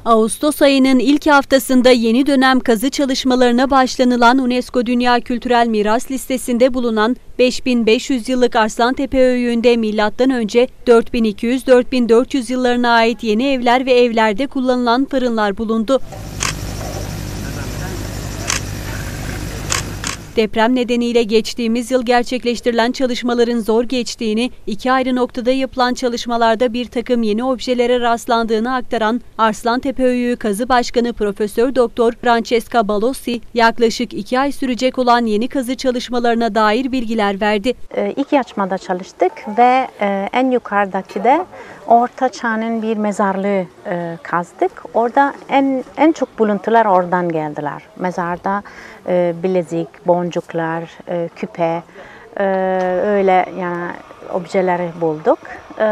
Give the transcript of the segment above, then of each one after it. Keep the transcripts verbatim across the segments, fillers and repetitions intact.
Ağustos ayının ilk haftasında yeni dönem kazı çalışmalarına başlanılan UNESCO Dünya Kültürel Miras listesinde bulunan beş bin beş yüz yıllık Arslantepe Höyüğü'nde milattan önce dört bin iki yüz dört bin dört yüz yıllarına ait yeni evler ve evlerde kullanılan fırınlar bulundu. Deprem nedeniyle geçtiğimiz yıl gerçekleştirilen çalışmaların zor geçtiğini, iki ayrı noktada yapılan çalışmalarda bir takım yeni objelere rastlandığını aktaran Arslantepe Höyüğü Kazı Başkanı Profesör Doktor Francesca Balossi, yaklaşık iki ay sürecek olan yeni kazı çalışmalarına dair bilgiler verdi. E, iki açmada çalıştık ve e, en yukarıdaki de Orta Çağ'ın bir mezarlığı e, kazdık. Orada en en çok buluntular oradan geldiler. Mezarda e, bilezik, boncuklar, e, küpe, e, öyle yani objeleri bulduk. E,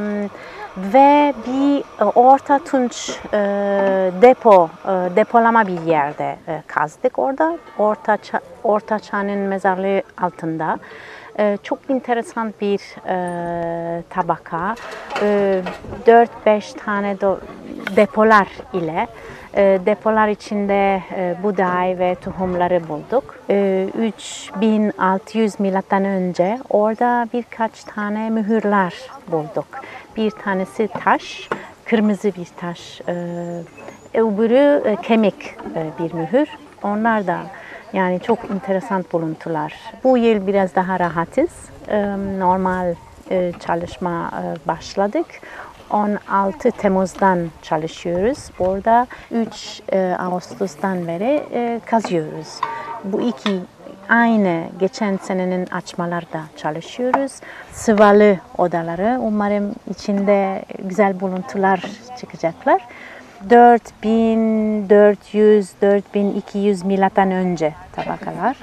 ve bir e, Orta Tunç e, depo, e, depolama bir yerde e, kazdık. Orada Orta Çağ, Orta Çağ'ın mezarlığı altında. Ee, çok enteresan bir e, tabaka, e, dört beş tane do, depolar ile e, depolar içinde e, buğday ve tohumları bulduk. E, üç bin altı yüz milattan önce orada birkaç tane mühürler bulduk. Bir tanesi taş, kırmızı bir taş, e, öbürü e, kemik e, bir mühür. Onlar da yani çok enteresan buluntular. Bu yıl biraz daha rahatız. Normal çalışma başladık. on altı Temmuz'dan çalışıyoruz. Burada üç Ağustos'tan beri kazıyoruz. Bu iki aynı geçen senenin açmalarda çalışıyoruz. Sıvalı odaları. Umarım içinde güzel buluntular çıkacaklar. dört bin dört yüz - dört bin iki yüz milattan önce tabakalar.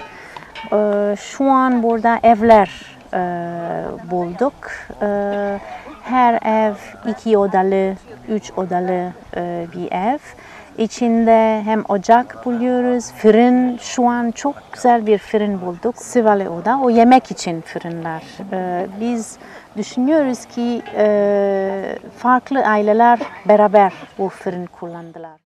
Şu an burada evler bulduk. Her ev iki odalı, üç odalı bir ev. İçinde hem ocak buluyoruz, fırın. Şu an çok güzel bir fırın bulduk. Sıvalı oda, o yemek için fırınlar. Biz düşünüyoruz ki farklı aileler beraber bu fırın kullandılar.